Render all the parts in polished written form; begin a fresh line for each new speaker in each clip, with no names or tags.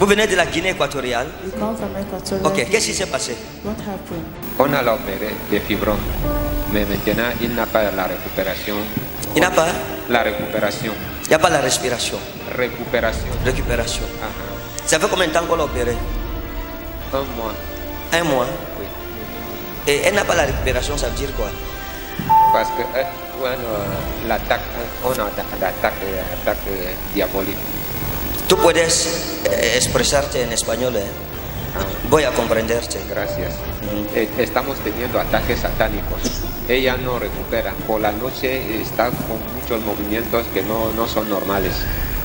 Vous venez de la Guinée équatoriale.
You come from Equatorial.
Ok, qu'est-ce qui s'est passé?
What happened?
On a opéré de fibrome, mais maintenant il n'a pas la récupération.
Il n'a pas?
La récupération.
Il n'y a pas la respiration.
Récupération.
Récupération.
Uh-huh.
Ça fait combien de temps qu'on l'a opéré?
1 mois.
1 mois.
Oui.
Et elle n'a pas la récupération, ça veut dire quoi?
Parce que l'attaque, on a l'attaque diabolique.
Tú puedes expresarte en español, ¿eh? Voy a comprenderte.
Gracias. Estamos teniendo ataques satánicos. Ella no recupera. Por la noche está con muchos movimientos que no son normales.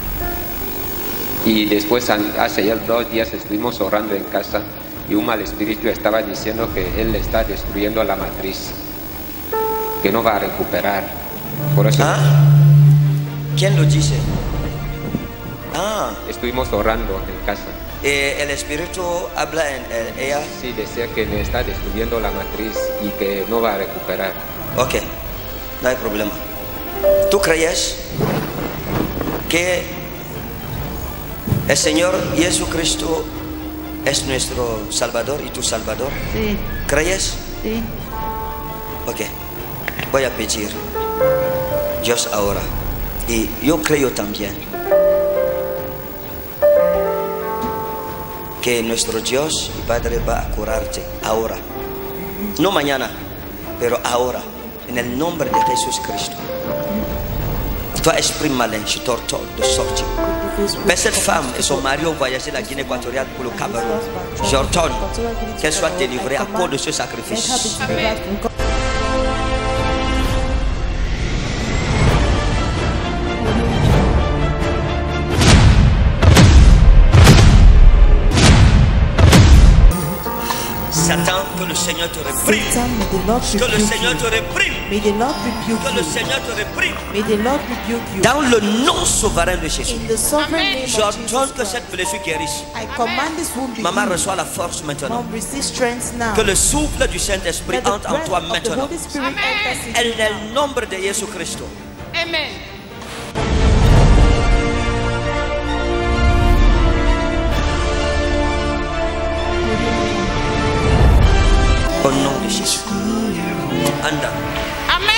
Y después, hace ya 2 días, estuvimos orando en casa y un mal espíritu estaba diciendo que él está destruyendo la matriz, que no va a recuperar. Por eso
¿Quién lo dice?
estuvimos orando en casa.
¿El espíritu habla en ella?
Sí, decía que le está destruyendo la matriz y que no va a recuperar.
Ok, no hay problema. ¿Tú crees que el Señor Jesucristo es nuestro Salvador y tu Salvador?
Sí.
¿Crees?
Sí.
Ok, voy a pedir Dios ahora. Y yo creo también que nuestro Dios y Padre va a curarte ahora. No mañana, pero ahora. En el nombre de Jésus Christ. Toi, esprit malin, je t'ordonne de sortir. Mais cette femme et son mari ont voyagé la Guinée équatoriale pour le Cameroun. J'ordonne qu'elle soit délivrée à cause de ce sacrifice.
Amen.
Satan, que le Seigneur te réprime.
Satan, may the Lord
Que le
rebuke
Seigneur
you.
te réprime.
May the Lord rebuke
Que le
you.
Seigneur te réprime.
May the Lord rebuke you.
Dans le nom souverain de Jésus.
In the sovereign name of
J'ordonne
Jesus
que
Christ,
cette blessure guérisse.
I command this wound be
Maman
healed.
reçoit la force maintenant.
Mom, receive strength now.
Que le souffle du Saint-Esprit
Let the
entre en
breath
toi
of the
maintenant.
Holy Spirit enters
En
into you
el nombre de Jesucristo.
Amen.
Au nom de Jésus. Anda.
Amen.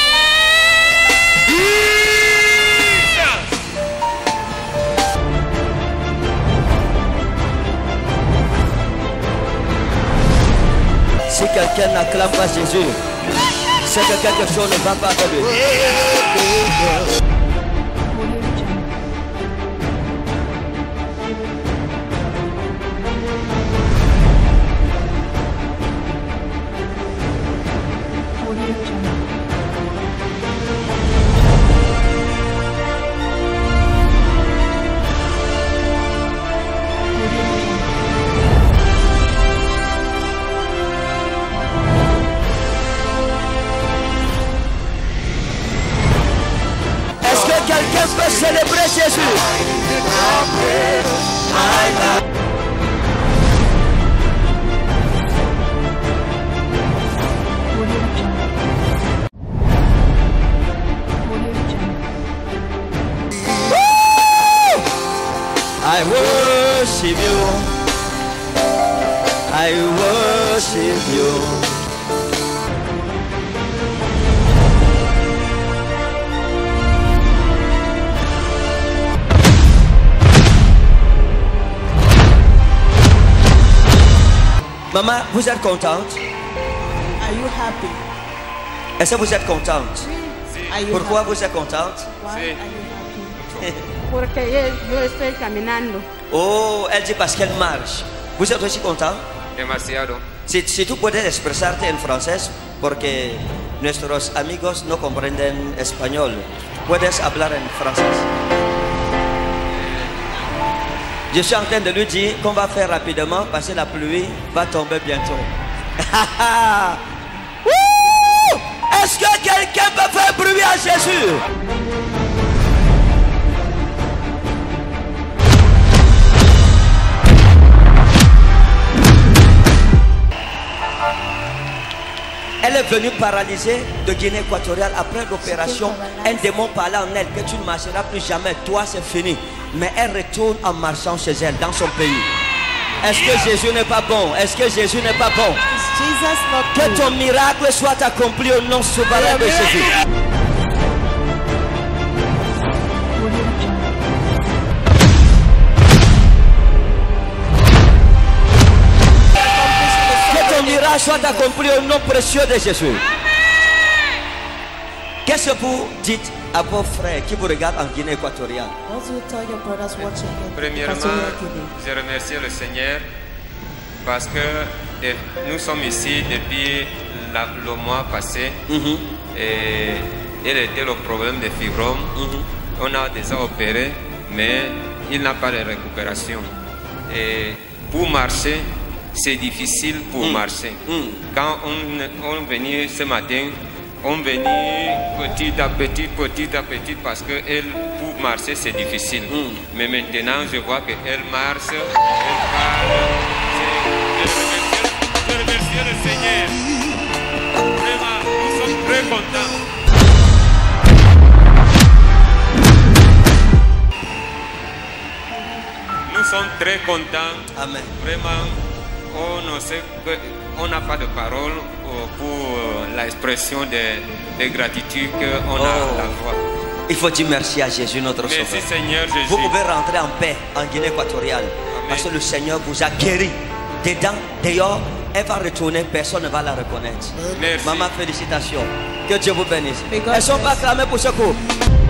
Si quelqu'un n'acclame pas Jésus, c'est que quelque chose ne va pas avec lui. Est-ce que quelqu'un peut célébrer Jésus? I worship you. I worship you. Maman, vous êtes contente?
Are you happy?
Est-ce que vous êtes contente?
Are you
Pourquoi
happy?
vous êtes contente?
Why are you happy?
Porque yo estoy caminando.
Oh, elle dit parce qu'elle marche. Vous êtes aussi content?
Demasiado.
Si tú puedes expresarte en francés, porque nuestros amigos no comprenden español, puedes hablar en francés. Je suis en train de lui dire qu'on va faire rapidement parce que la pluie va tomber bientôt. Wouh! Est-ce que quelqu'un peut faire bruit à Jésus? Elle est venue paralysée de Guinée équatoriale après l'opération. Un démon parlait en elle que tu ne marcheras plus jamais. Toi, c'est fini. Mais elle retourne en marchant chez elle, dans son pays. Est-ce que Jésus n'est pas bon? Est-ce que Jésus n'est pas bon?
Is Jesus not
Que
good?
ton miracle soit accompli au nom souverain de Jésus. Que ton miracle soit accompli au nom précieux de Jésus. Qu'est-ce que vous dites à vos frères qui vous regardent en Guinée équatoriale?
What do you tell your brothers watching in
Premièrement,
Equatorial Guinea?
je remercie le Seigneur parce que nous sommes ici depuis le mois passé et il était le problème de fibrome. On a déjà opéré, mais il n'a pas de récupération. Et pour marcher, c'est difficile pour marcher. Quand on venait ce matin, on venait petit à petit parce que elle, pour marcher c'est difficile. Mais maintenant je vois qu'elle marche, elle parle. Je remercie le Seigneur. Vraiment, nous sommes très contents. Nous sommes très contents.
Amen.
Vraiment, on n'a pas de parole pour l'expression de gratitude qu'on a la joie.
Il faut dire merci à Jésus, notre
Merci
Sauveur.
Seigneur Jésus.
Vous pouvez rentrer en paix en Guinée équatoriale. Parce que le Seigneur vous a guéri. Dedans, dehors, elle va retourner, personne ne va la reconnaître.
Merci.
Maman, félicitations. Que Dieu vous bénisse.
May God
Elles ne sont pas
bless.
clamées pour secours.